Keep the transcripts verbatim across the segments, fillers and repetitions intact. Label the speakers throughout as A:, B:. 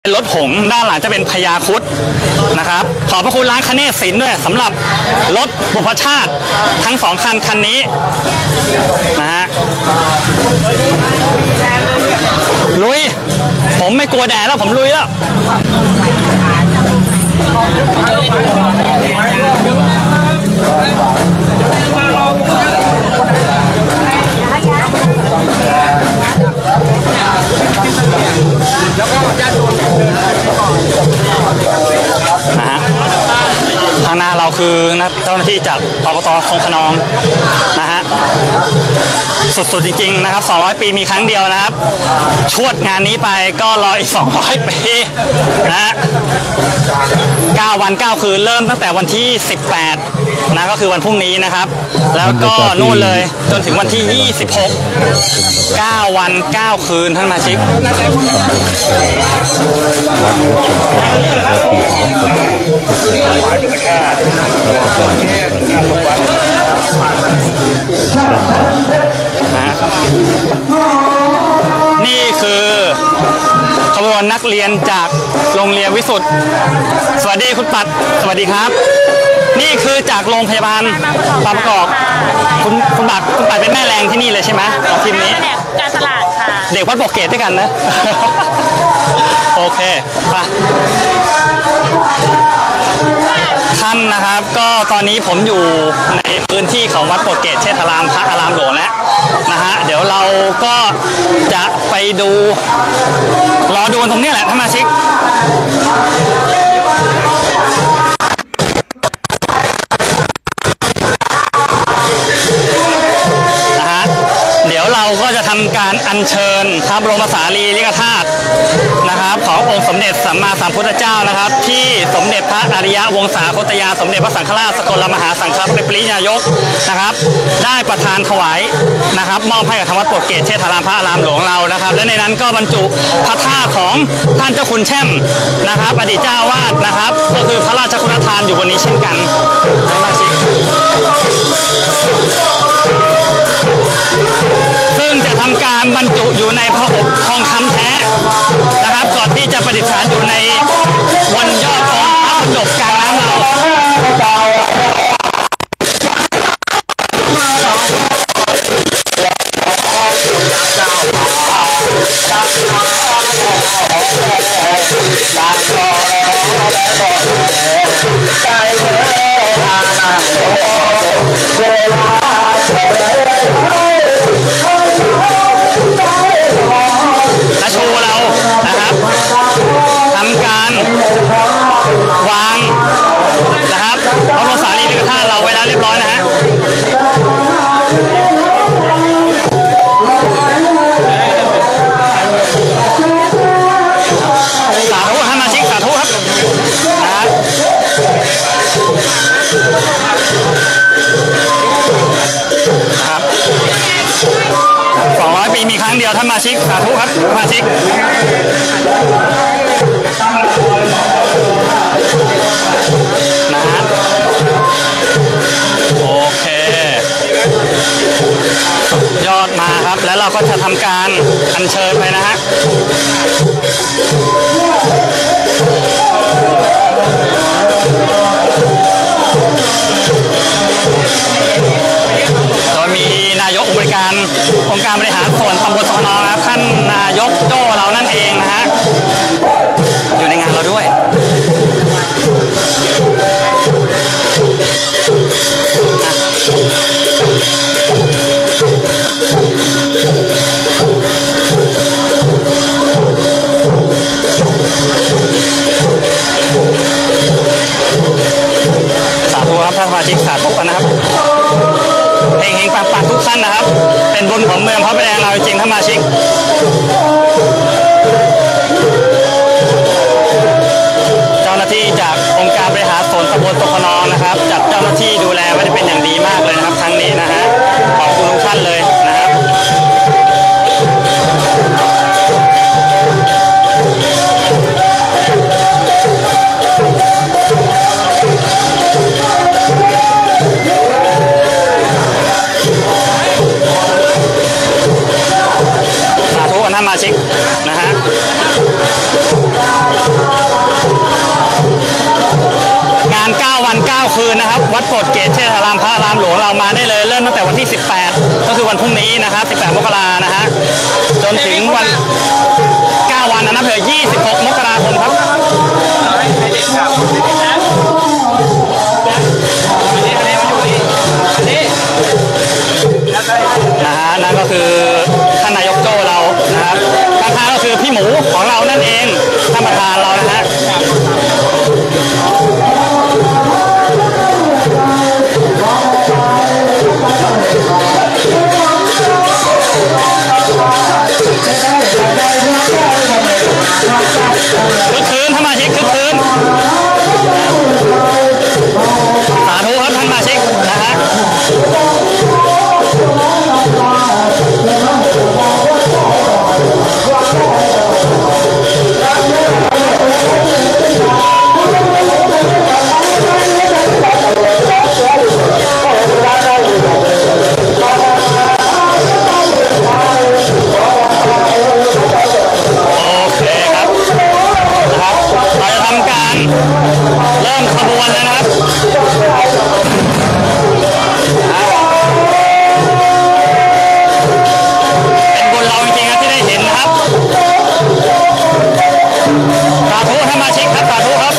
A: เป็นรถหงส์ด้านหลังจะเป็นพญาครุฑนะครับขอบพระคุณร้านคเนศศิลป์ด้วยสำหรับรถบุพชาติทั้งสองคันคันนี้นะฮะลุยผมไม่กลัวแดดแล้วผมลุยแล้วนะฮะทางหน้าเราคือนะเจ้าหน้าที่จากอบต.คงขนองนะฮะสุดๆจริงๆนะครับสองร้อยปีมีครั้งเดียวนะครับชวดงานนี้ไปก็รออีกสองร้อยปีนะฮะเก้าวันเก้าคืนเริ่มตั้งแต่วันที่สิบแปดนะก็คือวันพรุ่งนี้นะครับแล้วก็นู่นเลยจนถึงวันที่ยี่สิบหก เก้าวันเก้าคืนท่านมาชิกนี่คือขบวนนักเรียนจากโรงเรียนวิสุทธ์สวัสดีคุณปัดสวัสดีครับนี่คือจากโรงพยาบาลบางประกอบคุณคุณปัดคุณปัดเป็นแม่แรงที่นี่เลยใช่ไหมของทีมนี้
B: การตลาดค่ะ
A: เด็กวัดบอกเกตด้วยกันนะ โอเคไปท่านนะครับก็ตอนนี้ผมอยู่ในพื้นที่ของวัดโปรเกตเชษฐารามพระอารามหลวงแล้วนะฮะเดี๋ยวเราก็จะไปดูรอดูตรงนี้แหละท่านมาชิกนะฮะเดี๋ยวเราก็จะทำการอัญเชิญพระบรมสารีริกธาตุนะครับขององค์สมเด็จสัมมาสัมพุทธเจ้านะครับที่สมเด็จพระอริยวงศาคตยาสมเด็จพระสังฆราชสกลมหาสังฆปรินายกนะครับได้ประทานถวายนะครับมอบให้กับทางวัดโปรเกตเชษฐารามพระอารามหลวงเรานะครับและในนั้นก็บรรจุพระธาตุของท่านเจ้าคุณแช่มนะครับอดีตเจ้าวาดนะครับก็คือพระราชคุณทานอยู่บนนี้เช่นกันนะครับซึ่งจะทำการบรรจุอยู่ในพระอบทองคำแท้นะครับก่อนที่จะประดิษฐานอยู่ในวันยอดของพระจบกลางน้ำเราและโชว์เรานะครับทำการวางนะครับพระบรมสารีริกธาตุเราไว้แล้วเรียบร้อยนะฮะสาธุท่านมาชิกสาธุครับนะครับสองร้อยปีมีครั้งเดียวท่านมาชิกสาธุครับมาชิกนะฮะโอเคยอดมาครับแล้วเราก็จะทำการอัญเชิญไปนะฮะโดยมีนายกองค์บริการองค์การบริหารส่วนตำบลสนครับท่านนายกโจ้เรานั่นเองนะฮะดโปรดเกตเชษฐารามพระรามหลวงเรามาได้เลยเริ่มตั้งแต่วันที่สิบแปดก็คือวันพรุ่งนี้นะครับสิบแปดมกรานะฮะจนถึงวันเก้าวันนะนะเผื่อยี่สิบหกมกราคมครับนะฮะนั่นก็คือท่านนายกโจ้เรานะครับข้างๆก็คือพี่หมูของเรานั่นเองท่านประธานเรานะฮะคึกคืนท่านมาชิกคึกคืนสาธุครับท่านมาชิกนะฮะเริ่มขบวนแล้วนะครับเป็นบุญเราจริงๆครับที่ได้เห็นนะครับสาธุท่านมาชิกครับสาธุครับ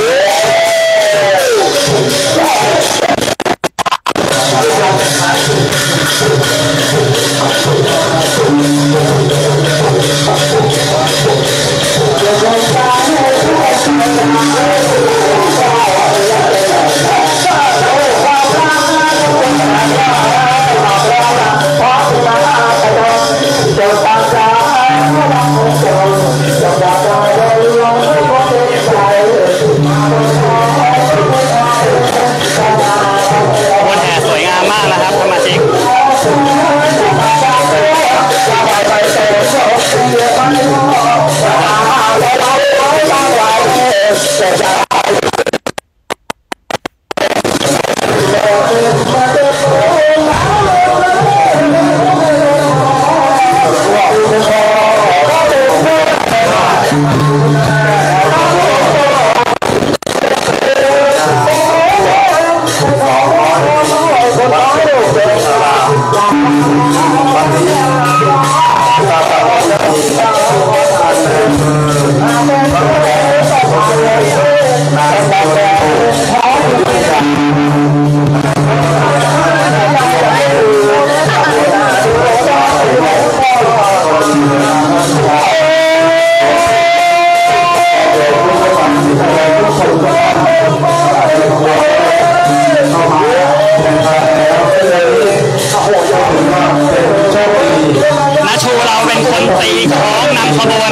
A: นาชูเราเป็นคนตีของนำขบวน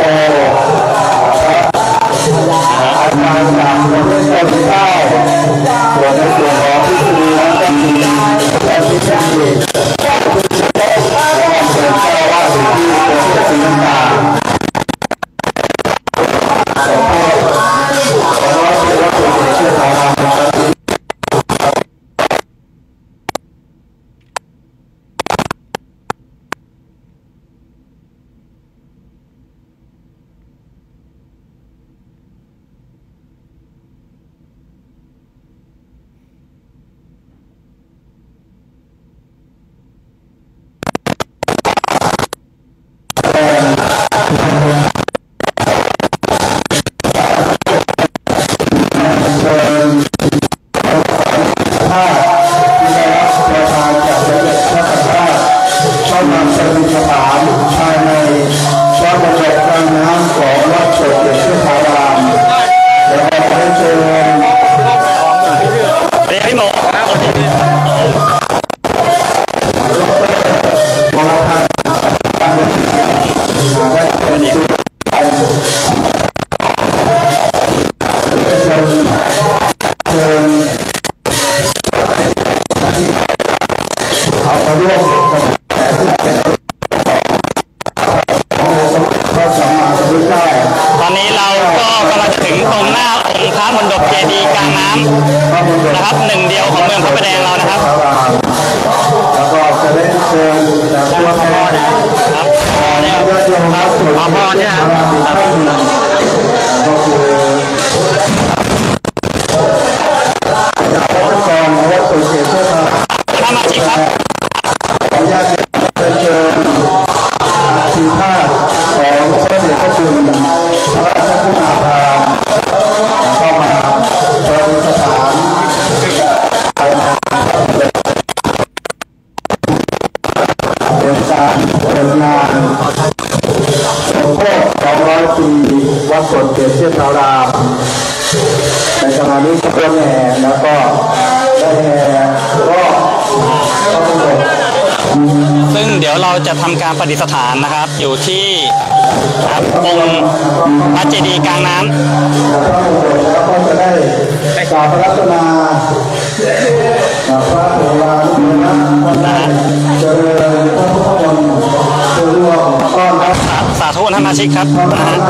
B: Thank you.
A: ดบเจดีย์กลางน้ำนะครับหนึ่งเดียวของเมืองพระประแดงเรานะครับ
B: แล้วก็จะได้เชิญจากตัวแทน
A: ครับเนี่ยครับขอพรเนี่ย
B: ก็คือจากวัดกองวัดสุเกศเพื่อ
A: ถ้ามาจิครับ
B: ขออนุญาตเชิญทีมภาคของพระเดชพระคุณพระราชคุณาภรณ์เข้ามาประดิษฐานเป็นการเป็นงานสมโภชสองร้อยปีวัดสวนเกศเทพารามในขณะนี้ก็แห่แล้วก็ได้แห่ก็ก็เป็นหมด
A: ซึ่งเดี๋ยวเราจะทำการประดิษฐานนะครับอยู่ที่ครับองค์พระเจดีย์กลางน้ำ
B: แล้วก็จะได้กราบพระรัตนาพระเทวานุนะเจริญพระพุทธมนต์เพื่อร่วมต้อนรับ
A: สาธุท่านมาชิกครับนะฮะ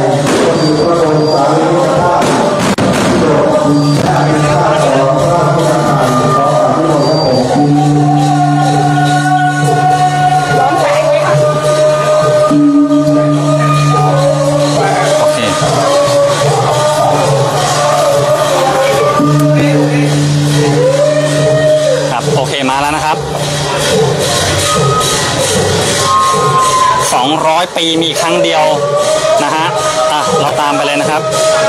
A: โอเคมาแล้วนะครับสองร้อยปีมีครั้งเดียวนะฮะอ่ะเราตามไปเลยนะครับ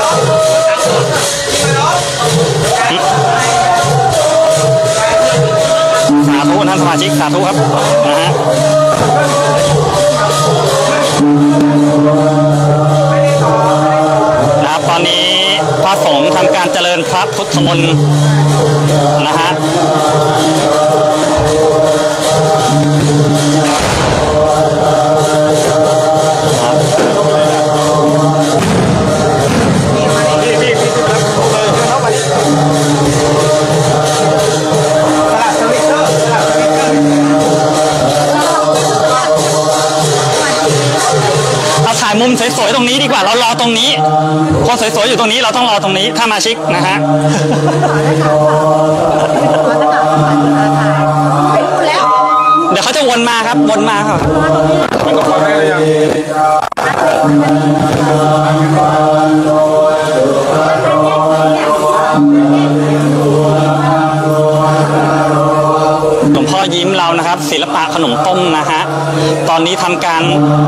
A: สาธุท่านสมาชิกสาธุครับนะฮะนะครับตอนนี้พระสงฆ์ทำการเจริญพระพุทธมนต์นะฮะถ่ายมุมสวยๆตรงนี้ดีกว่าเรารอตรงนี้คนสวยๆอยู่ตรงนี้เราต้องรอตรงนี้ถ้ามาชิกนะฮะเดี๋ยวเขาจะวนมาครับวนมาครับมันก็พอได้เลยยังหลวงพ่อยิ้มเรานะครับศิลปะขนมต้มนะฮะตอนนี้ทำการ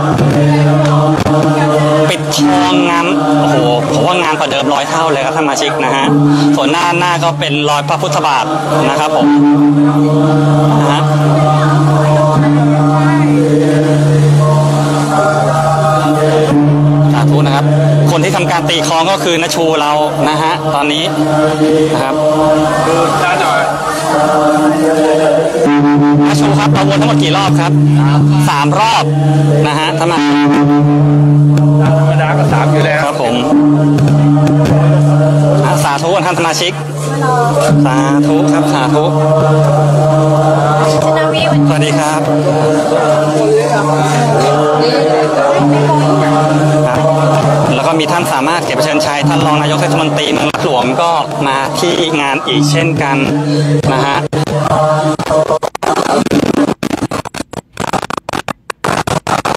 A: ปิดทองงานโอ้โหผมว่างานกว่าเดิมร้อยเท่าเลยครับท่านมาชิกนะฮะส่วนหน้าหน้าก็เป็นรอยพระพุทธบาทนะครับผมนะฮะสาธุนะครับคนที่ทำการตีคล้องก็คือณชูเรานะฮะตอนนี้นะครับดูด้านหน่อยณชูครับเราวนทั้งหมดกี่รอบครับสามรอบนะฮะทำไมธรรมดาก็สามอยู่แล้วครับผมสาธุท่านสมาชิกสาธุครับสาธุสวัสดีครับแล้วก็มีท่านสามารถเก็บเชิญชัยท่านรองนายกเทศมนตรีเมืองหลวงก็มาที่งานอีกเช่นกันนะฮะ